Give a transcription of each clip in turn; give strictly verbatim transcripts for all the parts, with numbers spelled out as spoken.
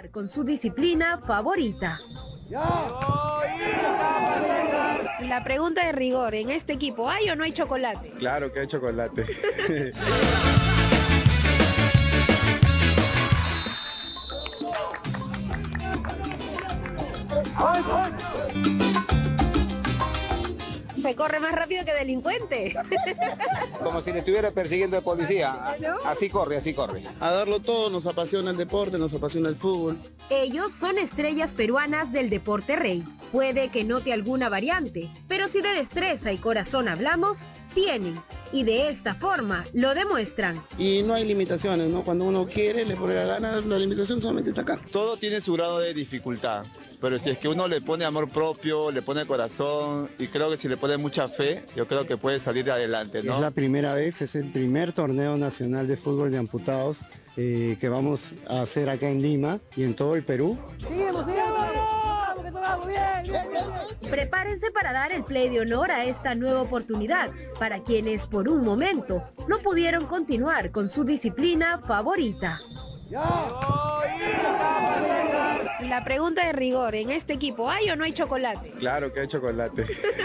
con su disciplina favorita. Y la pregunta de rigor, ¿en este equipo hay o no hay chocolate? Claro que hay chocolate. Se corre más rápido que delincuente. Como si le estuviera persiguiendo el policía. ¿No? Así corre, así corre. A darlo todo, nos apasiona el deporte, nos apasiona el fútbol. Ellos son estrellas peruanas del deporte rey. Puede que note alguna variante, pero si de destreza y corazón hablamos, tienen. Y de esta forma lo demuestran. Y no hay limitaciones, ¿no? Cuando uno quiere, le pone la gana, la limitación solamente está acá. Todo tiene su grado de dificultad, pero si es que uno le pone amor propio, le pone corazón y creo que si le pone mucha fe, yo creo que puede salir adelante, ¿no? Es la primera vez, es el primer torneo nacional de fútbol de amputados eh, que vamos a hacer acá en Lima y en todo el Perú. ¡Sigamos, sigamos! ¡Vamos, bien! Prepárense para dar el play de honor a esta nueva oportunidad para quienes por un momento no pudieron continuar con su disciplina favorita. Y la pregunta de rigor, ¿en este equipo hay o no hay chocolate? Claro que hay chocolate.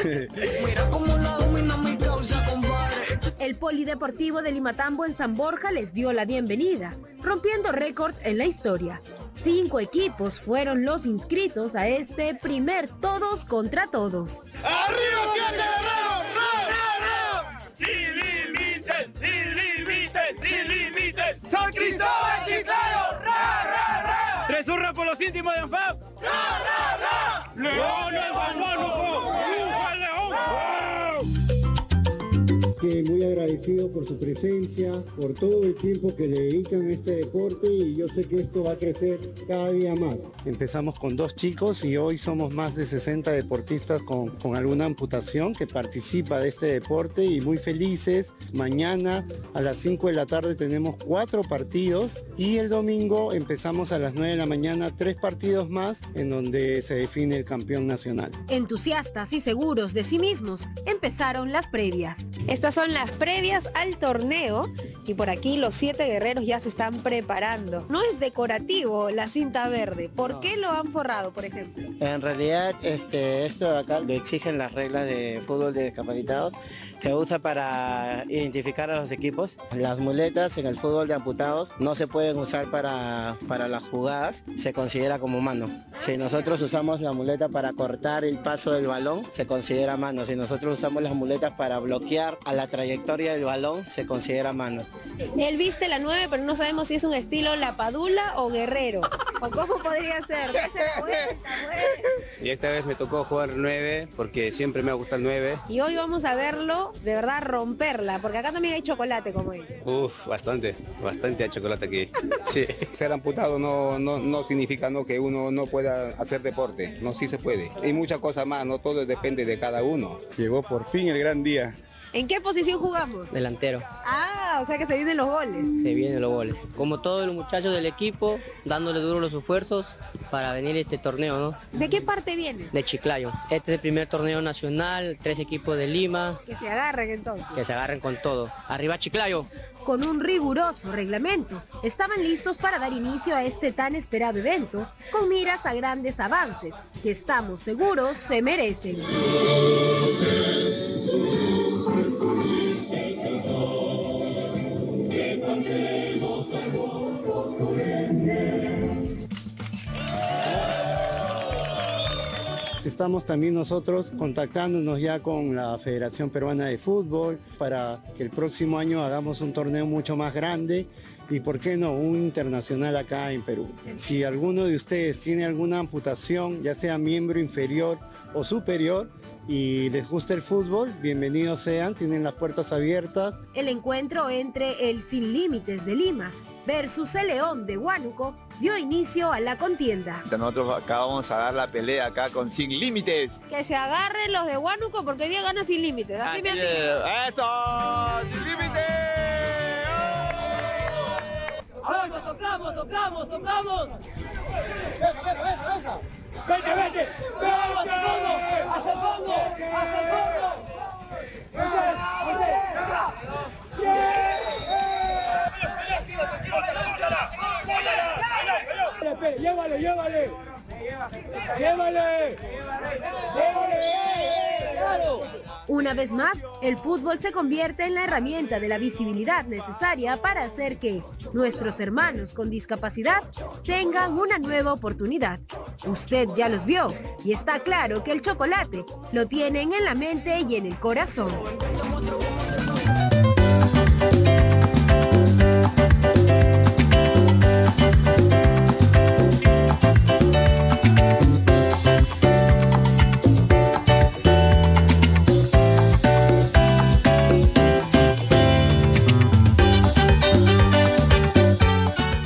El Polideportivo de Limatambo en San Borja les dio la bienvenida, rompiendo récord en la historia. Cinco equipos fueron los inscritos a este primer todos contra todos. ¡Arriba, Siete Guerreros! ¡Ra, ra, ra! ¡Sin límites, sin límites, sin límites! ¡San Cristóbal Chiclayo! ¡Ra, ra, ra! ¡Tres hurras por los íntimos de ANFAP! ¡Ra, ra, ra! ¡Leones Juan Huánuco! ¡Viva el León! Que muy agradecido por su presencia, por todo el tiempo que le dedican a este deporte y yo sé que esto va a crecer cada día más. Empezamos con dos chicos y hoy somos más de sesenta deportistas con, con alguna amputación que participa de este deporte y muy felices. Mañana a las cinco de la tarde tenemos cuatro partidos y el domingo empezamos a las nueve de la mañana tres partidos más en donde se define el campeón nacional. Entusiastas y seguros de sí mismos, empezaron las previas. Estas son las previas al torneo y por aquí los siete guerreros ya se están preparando. No es decorativo la cinta verde. ¿Por no. qué lo han forrado, por ejemplo? En realidad, este, esto de acá lo exigen las reglas de fútbol de discapacitados. Se usa para identificar a los equipos. Las muletas en el fútbol de amputados no se pueden usar para, para las jugadas, se considera como mano. Si nosotros usamos la muleta para cortar el paso del balón, se considera mano. Si nosotros usamos las muletas para bloquear a la trayectoria del balón, se considera mano. Él viste la nueve, pero no sabemos si es un estilo La Padula o Guerrero. ¿O cómo podría ser? Y esta vez me tocó jugar nueve porque siempre me ha gustado el nueve. Y hoy vamos a verlo, de verdad, romperla, porque acá también hay chocolate, como dice. Uf, bastante, bastante hay chocolate aquí. Sí. Ser amputado no, no, no significa no, que uno no pueda hacer deporte, no, sí se puede. Y muchas cosas más, no todo depende de cada uno. Llegó por fin el gran día. ¿En qué posición jugamos? Delantero. Ah, o sea que se vienen los goles. Se vienen los goles. Como todos los muchachos del equipo, dándole duro los esfuerzos para venir a este torneo, ¿no? ¿De qué parte viene? De Chiclayo. Este es el primer torneo nacional, tres equipos de Lima. Que se agarren entonces. Que se agarren con todo. ¡Arriba Chiclayo! Con un riguroso reglamento, estaban listos para dar inicio a este tan esperado evento, con miras a grandes avances, que estamos seguros se merecen. Estamos también nosotros contactándonos ya con la Federación Peruana de Fútbol para que el próximo año hagamos un torneo mucho más grande y, ¿por qué no?, un internacional acá en Perú. Si alguno de ustedes tiene alguna amputación, ya sea miembro inferior o superior, y les gusta el fútbol, bienvenidos sean, tienen las puertas abiertas. El encuentro entre el Sin Límites de Lima versus el León de Huánuco dio inicio a la contienda. Nosotros acá vamos a dar la pelea acá con Sin Límites. Que se agarren los de Huánuco porque hoy día gana Sin Límites. Así me han dicho. ¡Eso! ¡Sin Límites! ¡Vamos, tocamos, tocamos, tocamos! ¡Vete, vete! ¡Vamos, hasta el fondo! ¡Hasta el fondo! ¡Hasta el fondo! ¡Espere, espere! ¡Ya llévale, llévale. Llévale. Llévale. Una vez más, el fútbol se convierte en la herramienta de la visibilidad necesaria para hacer que nuestros hermanos con discapacidad tengan una nueva oportunidad. Usted ya los vio y está claro que el chocolate lo tienen en la mente y en el corazón.